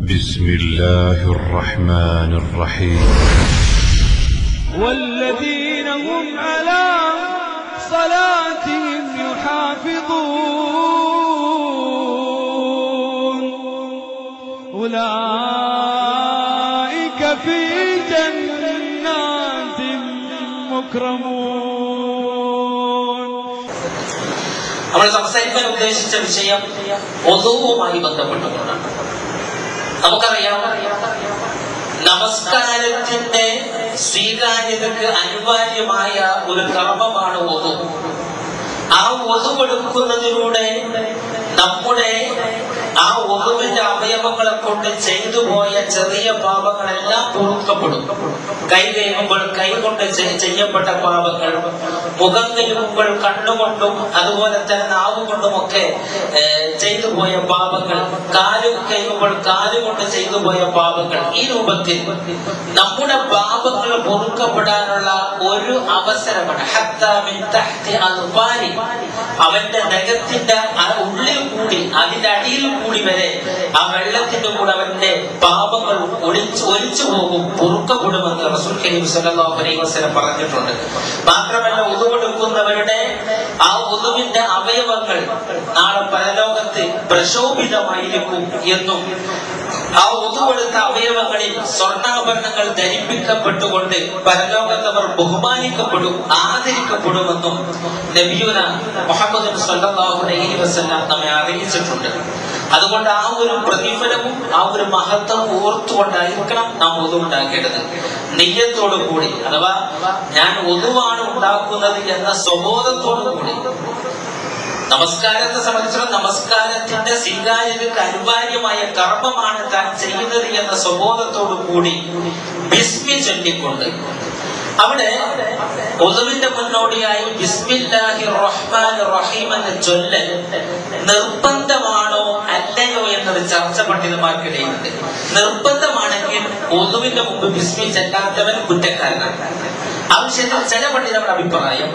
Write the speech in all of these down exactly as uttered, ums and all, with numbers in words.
بسم الله الرحمن الرحيم والذين هم على صلاتهم يحافظون أولئك في جنات مكرمون. നമ്മൾ സംസാരിക്കാൻ ഉദ്ദേശിച്ച വിഷയം ഒദുവുമായി ബന്ധപ്പെട്ടുകൊണ്ടാണ്. നമുക്കറിയാം, നമസ്കാരത്തിന്റെ സ്വീകാര്യതക്ക് അനിവാര്യമായ ഒരു കർമ്മമാണ് ഒദു. ആ ഒദു എടുക്കുന്നതിലൂടെ നമ്മുടെ ആ ഒദുവിന്റെ അവയവങ്ങളെ കൊണ്ട് ചെയ്തു പോയ ചെറിയ പാപങ്ങളെല്ലാം പൊറുക്കപ്പെടും. കൈ കഴുകുമ്പോൾ കൈ കൊണ്ട് ചെയ്യപ്പെട്ട പാപങ്ങൾ, മുഖം കഴുകുമ്പോൾ കണ്ണുകൊണ്ടും അതുപോലെ തന്നെ നാവുകൊണ്ടുമൊക്കെ ചെയ്തു പോയ പാപങ്ങൾ, കാല് കഴുകുമ്പോൾ കാലുകൊണ്ട് ചെയ്തു പോയ പാപങ്ങൾ, ഈ രൂപത്തിൽ നമ്മുടെ പാപങ്ങൾ പൊറുക്കപ്പെടാനുള്ള ഒരു അവസരമാണ്. അവന്റെ നഖത്തിന്റെ ഉള്ളിൽ കൂടി അതിന്റെ അടിയിൽ കൂടി വരെ ആ വെള്ളത്തിന്റെ കൂടെ അവന്റെ പാപങ്ങൾ ഒളിച്ചു ഒലിച്ചു പോകും, പൊറുക്കപ്പെടുമെന്ന് റസൂൽ കരീം സ്വല്ലല്ലാഹു അലൈഹി വസല്ലം പറഞ്ഞിട്ടുണ്ട്. മാത്രമല്ല, ഉദുവെടുക്കുന്നവരുടെ ആ ഉദുവിന്റെ അവയവങ്ങൾ നാളെ പരലോകത്ത് പ്രശോഭിതമായിരിക്കും എന്നും ആ ഉദുവെടുത്ത അവയവങ്ങളിൽ സ്വർണ്ണാഭരണങ്ങൾ ധരിപ്പിക്കപ്പെട്ടുകൊണ്ട് പരലോകത്തവർ ബഹുമാനിക്കപ്പെടും, ആദരിക്കപ്പെടുമെന്നും നബിയുനാ മുഹമ്മദ് സ്വല്ലല്ലാഹു അലൈഹി വസല്ലം നമ്മെ അറിയിച്ചിട്ടുണ്ട്. അതുകൊണ്ട് ആ ഒരു പ്രതിഫലവും ആ ഒരു മഹത്വം ഓർത്തുകൊണ്ടായിരിക്കണം നാം ഒദു ഉണ്ടാക്കേണ്ടത്. നിയ്യത്തോടു കൂടി, അഥവാ ഞാൻ ഒദുവാണ് ഉണ്ടാക്കുന്നത് എന്ന സ്വബോധത്തോടു കൂടി. നമസ്കാരത്തെ സംബന്ധിച്ചിടത്തോളം നമസ്കാരത്തിന്റെ സ്വീകാര്യതയ്ക്ക് അനിവാര്യമായ കർമ്മമാണ് താൻ ചെയ്യുന്നത് എന്ന സ്വബോധത്തോടു കൂടി ബിസ്മി ചൊല്ലിക്കൊണ്ട് അവിടെ ഒദുവിന്റെ മുന്നോടിയായി ബിസ്മില്ലാഹിർ റഹ്മാനിർ റഹീം എന്ന ചൊല്ലൽ നിർബന്ധമാണോ അല്ലയോ എന്നൊരു ചർച്ച പണ്ഡിതന്മാർക്കിടയിലുണ്ട്. നിർബന്ധമാണെങ്കിൽ ഒദുവിന്റെ മുമ്പ് ബിസ്മി ചെല്ലാത്തവൻ കുറ്റക്കാരനാണ്. ആ വിഷയത്തിൽ ചില പണ്ഡിതരുടെ അഭിപ്രായം,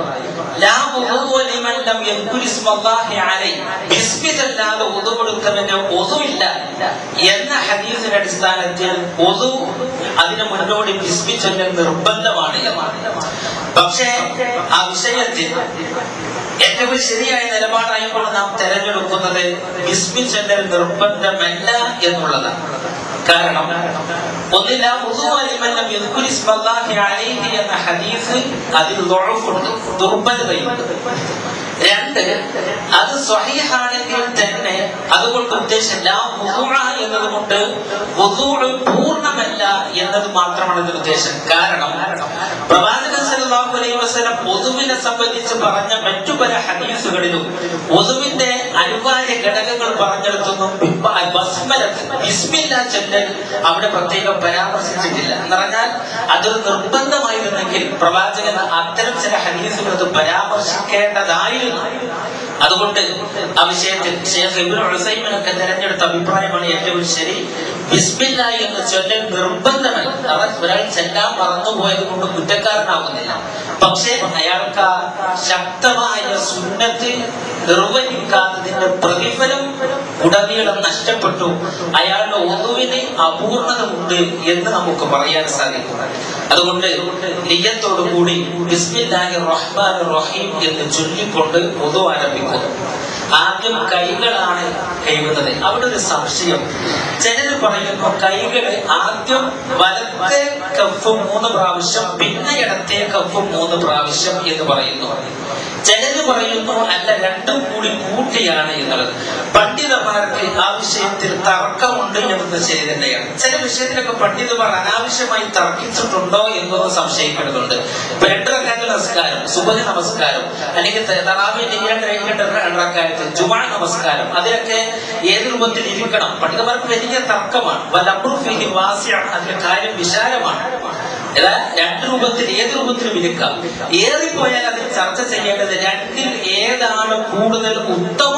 ബിസ്മി ചെല്ലാതെ ഒദു കൊടുത്തവന് ഒദു ഇല്ല എന്ന ഹദീസിന്റെ അടിസ്ഥാനത്തിൽ ഒദു അതിന് മുന്നോടി ബിസ്മി ചൊല്ലൽ നിർബന്ധമാണ്. പക്ഷേ ആ വിഷയത്തിൽ ഏറ്റവും ശരിയായ നിലപാടായിക്കൊണ്ട് നാം തെരഞ്ഞെടുക്കുന്നത് ബിസ്മി ചൊല്ലൽ നിർബന്ധമല്ല എന്നുള്ളതാണ്. കാരണം ഒന്നില്ല, എന്ന ഹദീസ് അതിൽ ദുഅഫുണ്ട്, ദുർബലതയുണ്ട്. രണ്ട്, അത് സ്വഹീഹാണെങ്കിൽ തന്നെ അതുകൊണ്ട് ഉദ്ദേശം എന്നതുകൊണ്ട് വുദൂഉ പൂർണ്ണമല്ല എന്നത് മാത്രമാണ് ഇതിന്റെ ഉദ്ദേശം. കാരണം പ്രവാചകൻ സല്ലല്ലാഹു അലൈഹി വസല്ലം ഒദുവിനെ സംബന്ധിച്ച് പറഞ്ഞ മറ്റു പല ഹദീസുകളിലും ഒദുവിന്റെ അനിവാര്യ ഘടകങ്ങൾ പറഞ്ഞെടുത്തൊന്നും ബിസ്മില്ലാ ചൊല്ലൽ അവിടെ പ്രത്യേകം പരാമർശിച്ചിട്ടില്ല. എന്ന് പറഞ്ഞാൽ അതൊരു നിർബന്ധമായിരുന്നെങ്കിൽ പ്രവാചകൻ അത്തരം ചില ഹദീസുകൾ അത് പരാമർശിക്കേണ്ടതായിരുന്നു. അതുകൊണ്ട് ആ വിഷയത്തിൽ ശൈഖ് ഇബ്നു ഉസൈമീൻ ഒക്കെ തിരഞ്ഞെടുത്ത അഭിപ്രായമാണ് ഏറ്റവും ശരി. ബിസ്മില്ലാ എന്ന് ചൊല്ലൽ നിർബന്ധമല്ല. അവർ ഒരാൾ ചെല്ലാൻ മറന്നുപോയത് കൊണ്ട് കുറ്റക്കാരനാകുന്നില്ല. പക്ഷേ അയാൾക്ക് ശക്തമായ സുന്നത്ത് നിർവഹിക്കാത്തതിന്റെ പ്രതിഫലം ഉടനീളം നഷ്ടപ്പെട്ടു, അയാളുടെ ഒദുവിന് അപൂർണത ഉണ്ട് എന്ന് നമുക്ക് പറയാൻ സാധിക്കും. അതുകൊണ്ട് നിയ്യത്തോടു കൂടി ബിസ്മില്ലാഹിർ റഹ്മാനിർ റഹീം എന്ന് ചൊല്ലിക്കൊണ്ട് ഒദു ആരംഭിക്കുന്നു. ആദ്യം കൈകളാണ് കഴുകുന്നത്. അവിടെ ഒരു സംശയം, ചിലര് പറയുന്നു കൈകള് ആദ്യം വലത്തെ കഫ് മൂന്ന് പ്രാവശ്യം പിന്നെ ഇടത്തെ കഫ് മൂന്ന് പ്രാവശ്യം എന്ന് പറയുന്നു. ചിലര് പറയുന്നു അല്ല, രണ്ടും കൂടി കൂട്ടിയാണ് എന്നുള്ളത്. പണ്ഡിതന്മാർക്ക് ആ വിഷയത്തിൽ തർക്കമുണ്ട് എന്നത് ശരി തന്നെയാണ്. ചില വിഷയത്തിലൊക്കെ പണ്ഡിതന്മാർ അനാവശ്യമായി തർക്കിച്ചിട്ടുണ്ടോ എന്നൊന്ന് സംശയിക്കുന്നുണ്ട്. ഇപ്പൊ രണ്ട് റക്അത്ത് നമസ്കാരം, സുബഹി നമസ്കാരം, അല്ലെങ്കിൽ തറാവീഹ് റക്അത്ത്, ജുമുഅ നമസ്കാരം, അതിലൊക്കെ ഏത് രൂപത്തിൽ ഇരിക്കണം പണ്ഡിതന്മാർക്ക് വലിയ തർക്കമാണ്. അതിന്റെ കാര്യം വിശാലമാണ്. രണ്ട് രൂപത്തിൽ ഏത് രൂപത്തിലും ഇരിക്കാം. ഏറിപ്പോയാൽ അതിൽ ചർച്ച ചെയ്യേണ്ടത് രണ്ടിൽ ഏതാണ് കൂടുതൽ ഉത്തമം എന്ന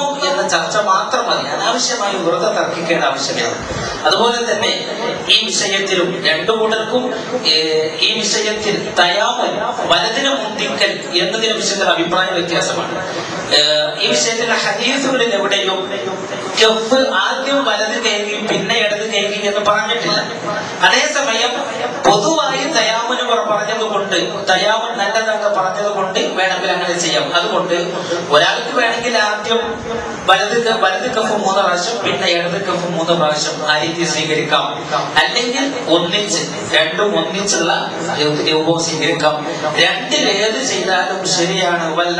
ചർച്ച മാത്രം മതി. അനാവശ്യമായി വെറുതെ തർക്കിക്കേണ്ട ആവശ്യമില്ല. അതുപോലെ തന്നെ ഈ വിഷയത്തിലും രണ്ടു കൂട്ടർക്കും ഈ വിഷയത്തിൽ തയാമൽ വലതിനെ മുന്തിക്കൽ എന്നതിനെ വിഷയത്തിൽ അഭിപ്രായ വ്യത്യാസമാണ്. ഈ വിഷയത്തിൽ ഹദീസുകളിൽ എവിടെയും കഫ് ആദ്യം വലത് കൈകി പിന്നെ ഇടത് കൈകി എന്ന് പറഞ്ഞിട്ടില്ല. അതേസമയം പൊതുവായി തയാമന് പറഞ്ഞതുകൊണ്ട് തയാമൻ നല്ലതൊക്കെ പറഞ്ഞതുകൊണ്ട് വേണമെങ്കിൽ അങ്ങനെ ചെയ്യാം. അതുകൊണ്ട് ഒരാൾക്ക് വേണമെങ്കിൽ ആദ്യം വലത് വലത് കഫ് മൂന്ന് പ്രാവശ്യം പിന്നെ ഇടത് കഫ് മൂന്ന് പ്രാവശ്യം ആ രീതി സ്വീകരിക്കാം. അല്ലെങ്കിൽ ഒന്നിച്ച് രണ്ടും ഒന്നിച്ചുള്ള രൂപവും സ്വീകരിക്കാം. രണ്ടിലേത് ചെയ്താലും ശരിയാണ്.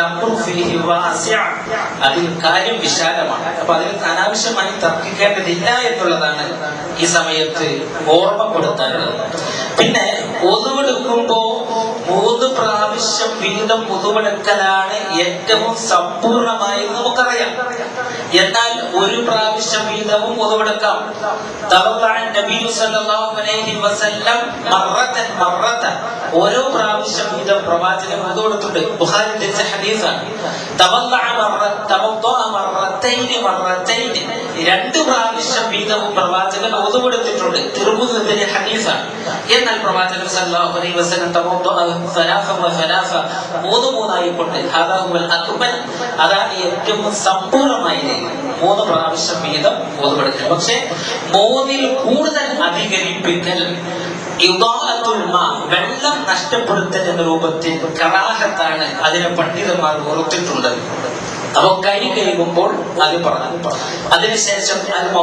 അതിൽ കാര്യം വിശാലമാണ്. അപ്പൊ അതിൽ അനാവശ്യമായി തർക്കിക്കേണ്ടതില്ല എന്നുള്ളതാണ് ഈ സമയത്ത് ഓർമ്മപ്പെടുത്താനുള്ളത്. പിന്നെ ഒതുവെടുക്കുമ്പോ മൂന്ന് പ്രാവശ്യം വീതം ഒതുവെടുക്കലാണ് ഏറ്റവും സമ്പൂർണമായി നമുക്കറിയാം. എന്നാൽ ഒരു പ്രാവശ്യം വീതവും ഒതുവെടുക്കാം. ഓരോ പ്രാവശ്യം വീതം പ്രവാചകൻ ഒതുവെടുത്തിട്ടുണ്ട്. ബുഖാരിയുടെ ഹദീസാണ്. രണ്ട് പ്രാവശ്യം വീതവും പ്രവാചകൻ ഒതുവെടുത്തിട്ടുണ്ട്. തിരുമുദ്ദീന്റെ ഹദീസാണ്. എന്നാൽ പ്രവാചകൻ സല്ലല്ലാഹു അലൈഹി വസല്ലം മൂന്ന് മൂന്നായിക്കൊണ്ട് അതാണ് ഏറ്റവും സമ്പൂർണമായി മൂന്ന് പ്രാവശ്യം വീതം ഒതുവെടുക്കൽ. പക്ഷെ മൂന്നിൽ കൂടുതൽ അധികരിപ്പിക്കൽ വെള്ളം നഷ്ടപ്പെടുത്തൽ എന്ന രൂപത്തിൽ കറാഹത്താണ്. അതിനെ പണ്ഡിതന്മാർ ഓർത്തിട്ടുള്ളത്. അപ്പൊ കൈ കഴുകുമ്പോൾ അത് പറഞ്ഞു. അതിനുശേഷം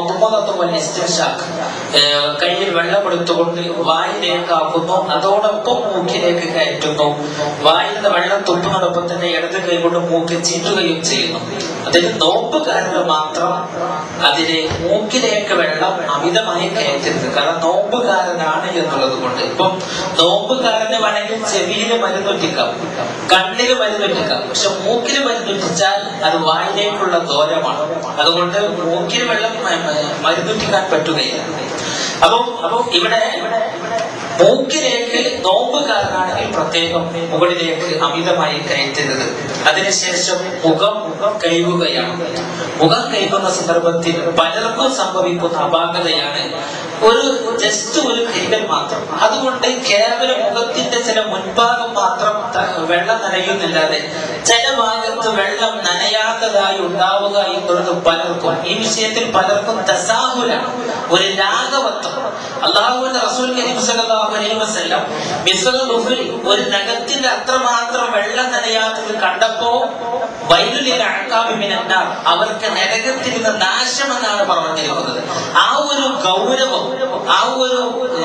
കയ്യിൽ വെള്ളമെടുത്തുകൊണ്ട് വായിലേക്ക് ആക്കുന്നു. അതോടൊപ്പം മൂക്കിലേക്ക് കയറ്റുന്നു. വായിൽ നിന്ന് വെള്ളം തുപ്പുന്നതോടൊപ്പം തന്നെ ഇടത് കൈ കൊണ്ട് മൂക്ക് ചീറ്റുകയും ചെയ്യുന്നു. അതിന് നോമ്പുകാരന് മാത്രം അതിന് മൂക്കിലേക്ക് വെള്ളം അമിതമായി കയറ്റരുത്. കാരണം നോമ്പുകാരനാണ് എന്നുള്ളത് കൊണ്ട്. ഇപ്പം നോമ്പുകാരന് വേണമെങ്കിൽ ചെവിയില് മരുന്നൊറ്റിക്കാം, കണ്ണില് മരുന്നൊറ്റിക്കാം. പക്ഷെ മൂക്കില് മരുന്നൊറ്റിച്ചാൽ അത് വായിലേക്കുള്ള ദൂരമാണ്. അതുകൊണ്ട് മൂക്കിന് വെള്ളം മരുന്നുറ്റിക്കാൻ പറ്റുകയില്ല. അപ്പൊ അപ്പൊ ഇവിടെ മൂക്കിലേക്ക് നോമ്പുകാരനാണെങ്കിൽ പ്രത്യേകം മുകളിലേക്ക് അമിതമായി കയറ്റരുത്. അതിനുശേഷം മുഖം കഴുകുകയാണ്. മുഖം കഴുകുന്ന സന്ദർഭത്തിൽ പലർക്കും സംഭവിക്കുന്ന അപാകതയാണ് ഒരു ജസ്റ്റ് ഒരു കൈകൾ മാത്രം. അതുകൊണ്ട് കേവലം മുഖത്തിന്റെ ചില മുൻഭാഗം മാത്രം വെള്ളം നനയുന്നില്ലാതെ ചില ഭാഗത്ത് വെള്ളം നനയാത്തതായി ഉണ്ടാവുക എന്നുള്ളത് പലർക്കും ഈ വിഷയത്തിൽ പലർക്കും തസാഹുലാണ്, ഒരു ലാഘവത്വം. അല്ലാഹുവിന്റെ റസൂൽ കരീം സല്ലല്ലാഹു അലൈഹി വസല്ലം മിസ്ൽ ദുഫ്രി ഒരു നഖത്തിന്റെ അത്രമാത്രം വെള്ളം നനയാത്തത് കണ്ടപ്പോ വൈലുലിൽ അഅഖാബി മിനൻ നാർ, അവർക്ക് നരകത്തിൽ നിന്ന് നാശമെന്നാണ് പറഞ്ഞിരിക്കുന്നത്. ആ ഒരു ഗൗരവം, ആ ഒരു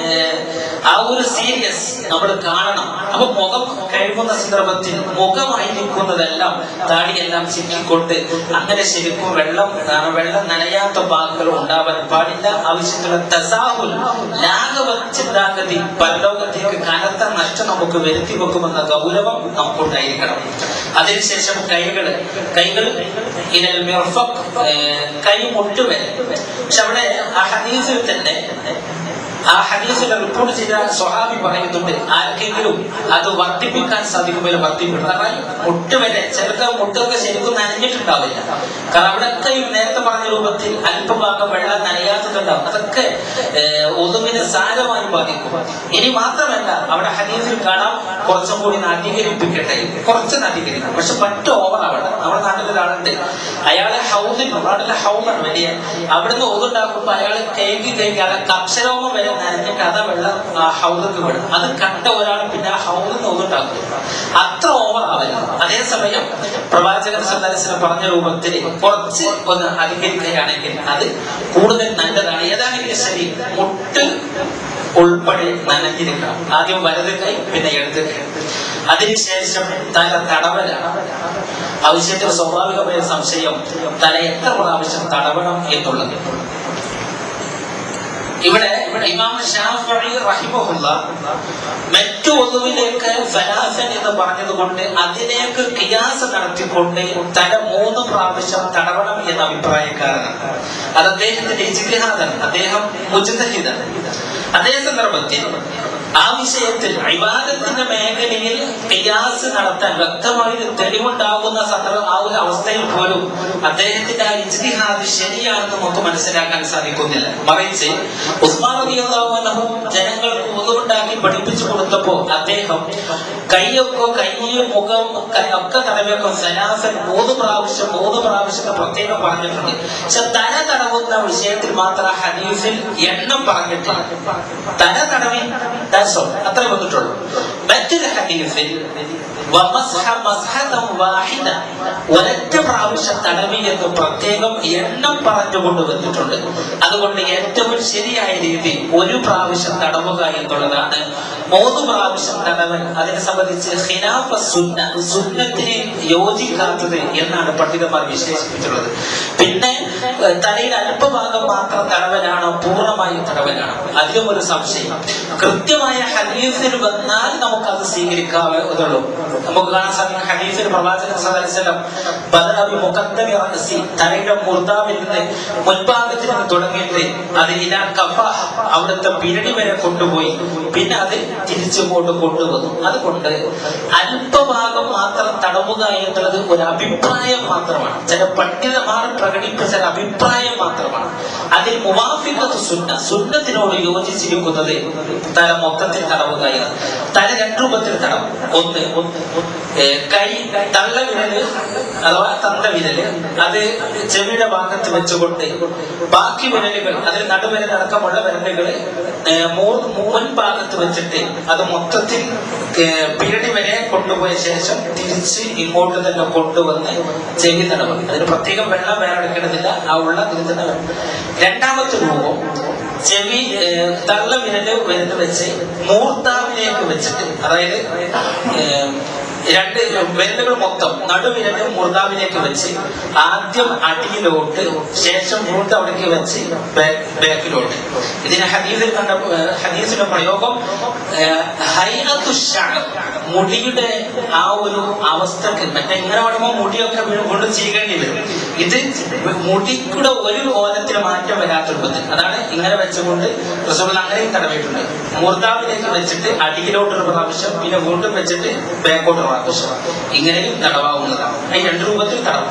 ആ ഒരു സീരിയസ് നമ്മൾ കാണണം. അപ്പൊ മുഖം കഴുകുന്ന സന്ദർഭത്തിൽ മുഖമായിരിക്കുന്നതെല്ലാം താടിയെല്ലാം ചിക്കിക്കൊണ്ട് അങ്ങനെ ശരിക്കും വെള്ളം വെള്ളം നനയാത്ത ഭാഗങ്ങൾ ഉണ്ടാവാൻ പാടില്ല. ആവശ്യത്തിലുള്ള തസാഹുൽ ലാഘവ ചിന്താഗതി പരലോകത്തേക്ക് കനത്ത നഷ്ടം നമുക്ക് വരുത്തി വെക്കുമെന്ന ഗൗരവം നമുക്കുണ്ടായിരിക്കണം. അതിനുശേഷം കൈകൾ കൈകൾ ഇനൽ മിർഫഖ്, കൈ മുട്ടുവരെ. പക്ഷെ അവിടെ ആ ഹദീസിൽ തന്നെ ആ ഹദീസിൽ റിപ്പോർട്ട് ചെയ്ത സ്വഹാബി പറയുന്നുണ്ട്, ആർക്കെങ്കിലും അത് വർദ്ധിപ്പിക്കാൻ സാധിക്കുമ്പോൾ വർദ്ധിപ്പിക്കും. കാരണം മുട്ടുവരെ ചിലർക്ക് മുട്ടൊക്കെ ശരിക്കും നനഞ്ഞിട്ടുണ്ടാവില്ല. കാരണം അവിടെയൊക്കെ നേരത്തെ പറഞ്ഞ രൂപത്തിൽ അല്പഭാഗം വെള്ളം നനയാത്തതുണ്ടാവും. അതൊക്കെ ഒതുവിനെ സാരമായി ബാധിക്കും. ഇനി മാത്രമല്ല അവിടെ ഹദീസിൽ കാണാം കുറച്ചും കൂടി അധികരിപ്പിക്കട്ടെ, കുറച്ച് അധികരിക്കും. പക്ഷെ പറ്റ ഓവർ അവിടെ നമ്മുടെ നാട്ടിൽ ഒരാളുണ്ട്, അയാളെ ഹൗദിൽ നാട്ടിലെ ഹൗദാണ് വലിയ, അവിടുന്ന് ഒതുണ്ടാക്കുമ്പോ അയാൾ കേക്ക് കേക്ക് അയാളെ കക്ഷരോമം വരെ നനഞ്ഞിട്ട് അതാ വെള്ളം ആ ഹൗദക്ക് വിടും. അത് കണ്ട ഒരാൾ പിന്നെ ആ ഹൗദിൽ ഒതുണ്ടാക്കും. അത്ര ഓവർ ആവരുത്. അതേസമയം പ്രവാചകൻ സല്ലല്ലാഹു അലൈഹി വസല്ലം പറഞ്ഞ രൂപത്തിൽ കുറച്ച് ഒന്ന് അധികരിക്കുകയാണെങ്കിൽ അത് കൂടുതൽ നല്ലതാണ്. ഏതാണെങ്കിലും ശരി മുട്ട് ഉൾപ്പെടെ നനഞ്ഞിരിക്കണം. ആദ്യം വലത് കൈ പിന്നെ ഇടത് കൈ. അതിനുശേഷം തല തടവലാണ്. ആവശ്യത്തിന് സ്വാഭാവികമായ സംശയം തല എത്ര പ്രാവശ്യം തടവണം എന്നുള്ളത്. ഇവിടെ ഇമാം ശാഫിഈ റഹിമഹുല്ലാഹ് മറ്റു ഒന്നുവിലേക്ക് സലാസൻ എന്ന് പറഞ്ഞതുകൊണ്ട് അതിലേക്ക് ഖിയാസ് നടത്തിക്കൊണ്ട് തല മൂന്ന് പ്രാവശ്യം തടവണം എന്ന അഭിപ്രായക്കാരനാണ്. അത് അദ്ദേഹത്തിന്റെ ഇജ്തിഹാദാണ്. അദ്ദേഹം മുജ്തഹിദാണ്. അതേ സന്ദർഭത്തിൽ ആ വിഷയത്തിൽ ഇബാദത്തിന്റെ മേഖലയിൽ ഖിയാസ് നടത്താൻ വ്യക്തമായി തെളിവുണ്ടാകുന്ന സന്ദർഭം ആ ഒരു അവസ്ഥയിൽ പോലും അദ്ദേഹത്തിന്റെ ആ ഇജ്തിഹാദ് ശരിയാണെന്ന് നമുക്ക് മനസ്സിലാക്കാൻ സാധിക്കുന്നില്ല. മറിച്ച് ഉസ്മാൻ റളിയല്ലാഹു അൻഹു ജനങ്ങൾക്ക് ഒന്നുണ്ടാക്കി പഠിപ്പിച്ചു കൊടുത്തപ്പോ അദ്ദേഹം കൈയൊക്കെ കൈയും മുഖം ഒക്കെ തടവിയൊക്കെ സലാസൻ മൂന്ന് പ്രാവശ്യം മൂന്ന് പ്രാവശ്യത്തെ പ്രത്യേകം പറഞ്ഞിട്ടുണ്ട്. പക്ഷെ തല തടവുന്ന വിഷയത്തിൽ മാത്രം ഹദീസിൽ എണ്ണം പറഞ്ഞിട്ടില്ല. തല തടവി അത്ര വന്നിട്ടുള്ളൂ. മറ്റൊരു ഹദീസിൽ ഒരൊറ്റ പ്രാവശ്യം തടവി എന്ന് പ്രത്യേകം എണ്ണം പറഞ്ഞുകൊണ്ട് വന്നിട്ടുണ്ട്. അതുകൊണ്ട് ഏറ്റവും ശരിയായ രീതി ഒരു പ്രാവശ്യം തടവുക എന്നുള്ളതാണ്. മൂന്ന് പ്രാവശ്യം തടവൻ അതിനെ സംബന്ധിച്ച് ഖിലാഫ സുന്ന, സുന്നത്തിന് യോജിക്കാത്തത് എന്നാണ് പണ്ഡിതന്മാർ വിശേഷിപ്പിച്ചിട്ടുള്ളത്. പിന്നെ തലയിൽ അല്പഭാഗം മാത്രം തടവനാണോ പൂർണ്ണമായും തടവനാണോ, അതിലും ഒരു സംശയം. കൃത്യമായ ഹദീസിൽ വന്നാൽ നമുക്കത് സ്വീകരിക്കാവുന്നതുള്ളൂ. നമുക്ക് കാണാൻ സാധിക്കും ഹദീസിൽ പ്രവാചകൻ സല്ലല്ലാഹു അലൈഹി വസല്ലം ബദറബി മുഖദ്ദമി റഅസി, തലയുടെ മുർദാവിൽ നിന്ന് മുൻഭാഗത്തിൽ നിന്ന് തുടങ്ങിയിട്ട് അത് ഇലാ കഫാഹ, അവിടുത്തെ പിരടി വരെ കൊണ്ടുപോയി പിന്നെ അത് തിരിച്ചുകൊണ്ട് കൊണ്ടുവന്നു. അതുകൊണ്ട് അല്പഭാഗം മാത്രം തടവുക എന്നുള്ളത് ഒരു അഭിപ്രായം മാത്രമാണ്. ചില പണ്ഡിതന്മാർ പ്രകടിപ്പിച്ച അഭിപ്രായം മാത്രമാണ്. അതിൽ മുവാഫിഖത്ത് സുന്ന, സുന്നത്തിനോട് യോജിച്ചിരിക്കുന്നത് തല മൊത്തത്തിൽ തടവുക എന്ന്. തല രണ്ട് രൂപത്തിൽ തടവും. ഒന്ന് കൈ തള്ള വിരല് അഥവാ തന്ത വിരല് അത് ചെവിയുടെ ഭാഗത്ത് വെച്ചുകൊണ്ട് ബാക്കി വിരലുകൾ അതിൽ നടുവിരൽ അടക്കമുള്ള വിരലുകൾ മുൻഭാഗത്ത് വെച്ചിട്ട് അത് മൊത്തത്തിൽ പിരടി വരെ കൊണ്ടുപോയ ശേഷം തിരിച്ച് ഇങ്ങോട്ട് തന്നെ കൊണ്ടുവന്ന് ചെവി തടവും. അതിന് പ്രത്യേകം വെള്ളം വേറെ എടുക്കേണ്ടതില്ല, ആ ഉള്ള ഇതിൽ തന്നെ വേണം. രണ്ടാമത്തെ രൂപം ചെവി തള്ള വിരല് വിരല് വെച്ച് മൂർത്താവിലേക്ക് വെച്ചിട്ട്, അതായത് രണ്ട് വിരലുകൾ മൊത്തം നടുവിരല് മൂർത്താവിലേക്ക് വെച്ച് ആദ്യം അടിയിലോട്ട് ശേഷം മൂർത്ത അവിടേക്ക് വെച്ച് ബാക്കിലോട്ട്. ഇതിന് ഹദീസിൽ കണ്ട ഹദീസിന്റെ പ്രയോഗം ഹൈഅത്തു ശഅർ, മുടിയുടെ ആ ഒരു അവസ്ഥക്ക്. മറ്റേ ഇങ്ങനെ പറയുമ്പോൾ മുടിയൊക്കെ കൊണ്ട് ചെയ്യേണ്ടി വരും. ഇത് മുടിയുടെ ഒരു കോലത്തിന് മാറ്റം വരാത്ത രൂപത്തിൽ, അതാണ് ഇങ്ങനെ വെച്ചുകൊണ്ട് റസൂൽ അങ്ങനെയും തടവിയിട്ടുണ്ട്. മൂർത്താവിലേക്ക് വെച്ചിട്ട് അടിയിലോട്ടൊരു പ്രാവശ്യം പിന്നെ വീണ്ടും വെച്ചിട്ട് ബാക്കോട്ട് പ്രാവശ്യം ഇങ്ങനെയും തടവാവുന്നതാണ്. ഈ രണ്ട് രൂപത്തിൽ തടവും.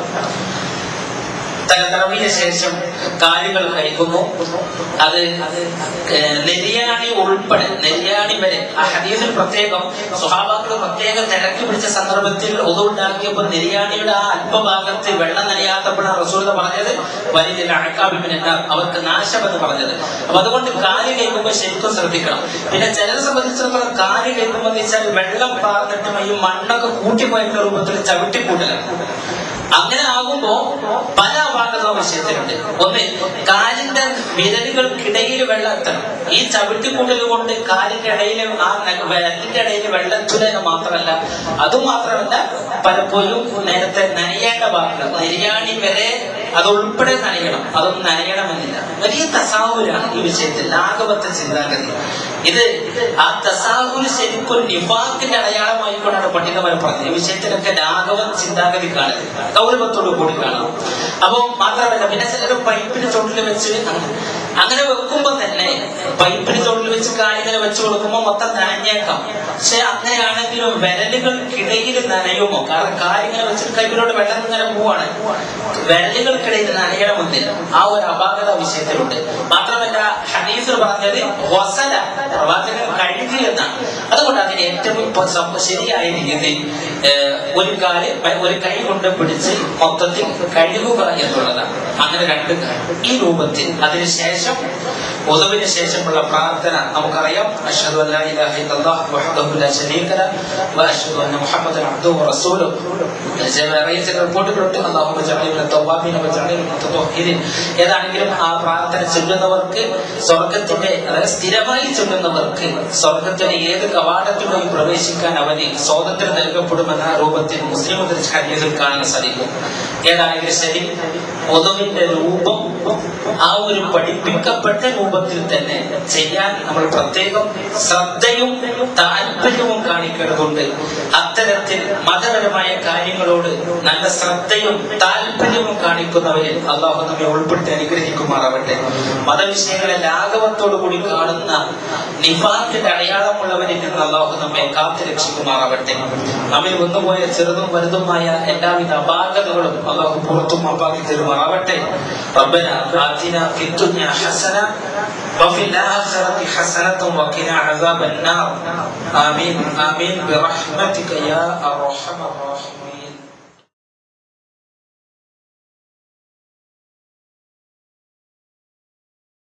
തലതടവിയ ശേഷം കാലുകൾ കഴിക്കുന്നു. അത് നെരിയാണി ഉൾപ്പെടെ നെരിയാണി വരെ ആ ഹദീസിൽ പ്രത്യേകം സ്വഹാബാക്കൾ പ്രത്യേകം തിരക്കി പിടിച്ച സന്ദർഭത്തിൽ ഒതുണ്ടാക്കിയപ്പോൾ നെരിയാണിയുടെ ആ അല്പഭാഗത്ത് വെള്ളം നനയാത്തപ്പോഴാണ് റസൂൽ പറഞ്ഞത് വലിയ അഴക്കാബിന് അവർക്ക് നാശമെന്ന് പറഞ്ഞത്. അപ്പൊ അതുകൊണ്ട് കാല് കഴിക്കുമ്പോൾ ശരിക്കും ശ്രദ്ധിക്കണം. പിന്നെ ചിലരെ സംബന്ധിച്ചിടത്തോളം കാല് കഴിക്കുമ്പോൾ എന്ന് വെച്ചാൽ വെള്ളം പാർന്നിട്ടും ഈ മണ്ണൊക്കെ കൂട്ടിപ്പോയിട്ടുള്ള രൂപത്തിൽ ചവിട്ടിക്കൂട്ടലാണ്. അങ്ങനെ ആകുമ്പോ പല അപാകതവും വിഷയത്തിലുണ്ട്. ഒന്ന്, കാലിന്റെ വിരലുകൾക്കിടയിൽ വെള്ളം എത്തണം. ഈ ചവിട്ടിക്കൂട്ടൽ കൊണ്ട് കാലിന്റെ ഇടയിൽ ആ വിരലിന്റെ ഇടയിൽ വെള്ളത്തുലന മാത്രമല്ല, അതുമാത്രമല്ല പലപ്പോഴും നേരത്തെ നനയേണ്ട ഭാഗങ്ങൾ നെരിയാണി വരെ അതുൾപ്പെടെ നനയണം. അതൊന്നും നനയണമെന്നില്ല. വലിയ തസാഹുലാണ് ഈ വിഷയത്തിൽ, ലാഘവത്ത ചിന്താഗതി. ഇത് ആ തസാഹുല് ശരിക്കും നിഫാഖിന്റെ അടയാളമായിക്കൊണ്ടാണ് പണ്ഡിതന്മാർ പറഞ്ഞത്. ഈ വിഷയത്തിലൊക്കെ ലാഘവ ചിന്താഗതി കാണരുത്, ഗൗരവത്തോടു കൂടി കാണണം. അപ്പൊ മാത്രമല്ല, പിന്നെ ചിലർ പൈപ്പിന് ചോട്ടിൽ വെച്ച് അങ്ങനെ വെക്കുമ്പോ തന്നെ പൈപ്പിന് ചോട്ടിൽ വെച്ച് കാലിങ്ങനെ വെച്ച് കൊടുക്കുമ്പോ മൊത്തം നനഞ്ഞേക്കാം. പക്ഷെ അങ്ങനെയാണെങ്കിലും വിരലുകൾക്കിടയിൽ നനയുമോ? കാരണം കാലിങ്ങനെ വെച്ചിട്ട് കൈപ്പിനോട് വെള്ളം ഇങ്ങനെ പോവാണ്, വിരലുകൾക്കിടയിൽ നനയണമെന്നില്ല. ആ ഒരു അപാകത വിഷയത്തിലുണ്ട്. മാത്രമല്ല ഹദീസിൽ പറഞ്ഞത് വസല, പ്രവാചകൻ കഴുകി എന്നാണ്. അതുകൊണ്ട് അതിന് ഏറ്റവും ശരിയായ രീതി ഒരു കാല് ഒരു കൈ കൊണ്ട് പിടിച്ച് മൊത്തത്തിൽ കഴുകുക എന്നുള്ളതാണ്. അങ്ങനെ രണ്ട് ഈ രൂപത്തിൽ അതിനുശേഷം ഉദവിന് ശേഷമുള്ള പ്രാർത്ഥന നമുക്കറിയാം. അഷ്ഹദു അല്ലാ ഇലാഹ ഇല്ലല്ലാഹ് വഹ്ദഹു ലാ ശരീക ലഹു വഅഷ്ഹദു അന്ന മുഹമ്മദൻ അബ്ദുഹു വറസൂലുഹു. റിപ്പോർട്ടുകളുണ്ട് അല്ലാഹുമ്മ ജഅൽനി മിനൽ തവ്വാബീന വജഅൽനി മിനൽ മുതത്വഹിരീൻ. ഏതാണെങ്കിലും ആ പ്രാർത്ഥന ചൊല്ലുന്നവർക്ക് സ്വർഗത്തിന്റെ, അതായത് സ്ഥിരമായി ചൊല്ലുന്നവർക്ക് സ്വർഗത്തിന്റെ ഏത് കവാടത്തിലൂടെയും പ്രവേശിക്കാൻ അവന് സ്വാതന്ത്ര്യം നൽകപ്പെടുമെന്ന രൂപത്തിൽ മുസ്ലിം ഹദീസിൽ കാണാൻ സാധിക്കും. ഏതാണെങ്കിലും ശരി, ഉദവിന്റെ രൂപം ആ ഒരു പഠിപ്പിക്കപ്പെട്ട രൂപത്തിൽ തന്നെ ചെയ്യാൻ നമ്മൾ പ്രത്യേകം ശ്രദ്ധയും താല്പര്യവും കാണിക്കേണ്ടതുണ്ട്. അത്തരത്തിൽ മതപരമായ കാര്യങ്ങളോട് നല്ല ശ്രദ്ധയും താല്പര്യവും കാണിക്കുന്ന പ്രവർത്തിക്കുന്നവരിൽ അള്ളാഹു നമ്മെ ഉൾപ്പെടുത്തി അനുഗ്രഹിക്കുമാറാവട്ടെ. മതവിഷയങ്ങളെ ലാഘവത്തോടു കൂടി കാണുന്ന നിഫാഖിന്റെ അടയാളമുള്ളവരിൽ നിന്ന് അള്ളാഹു നമ്മെ കാത്തു രക്ഷിക്കുമാറാവട്ടെ. നമ്മിൽ വന്നുപോയ ചെറുതും വലുതുമായ എല്ലാവിധ അപാകതകളും അള്ളാഹു പുറത്തും അപ്പാക്കി തരുമാറാവട്ടെ. റബ്ബന ആതിനാ ഫിദ്ദുനിയ ഹസന വഫിൽ ആഖിറതി ഹസനത വഖിനാ അസാബന്നാർ. ആമീൻ ആമീൻ ബിറഹ്മതിക യാ അർഹമർ റഹീം.